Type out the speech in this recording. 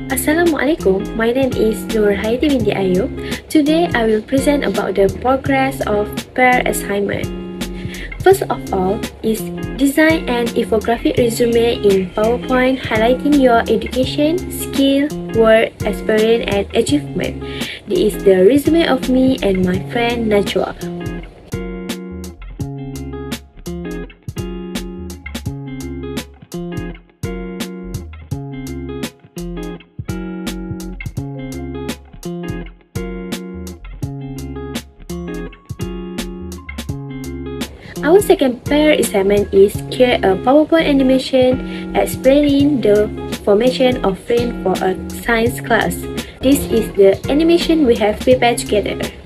Assalamualaikum, my name is Nur Haiti Windy Ayub. Today I will present about the progress of pair assignment. First of all is design an infographic resume in PowerPoint highlighting your education, skill, work, experience and achievement. This is the resume of me and my friend Najwa. Our second pair assignment is create a PowerPoint animation explaining the formation of frame for a science class. This is the animation we have prepared together.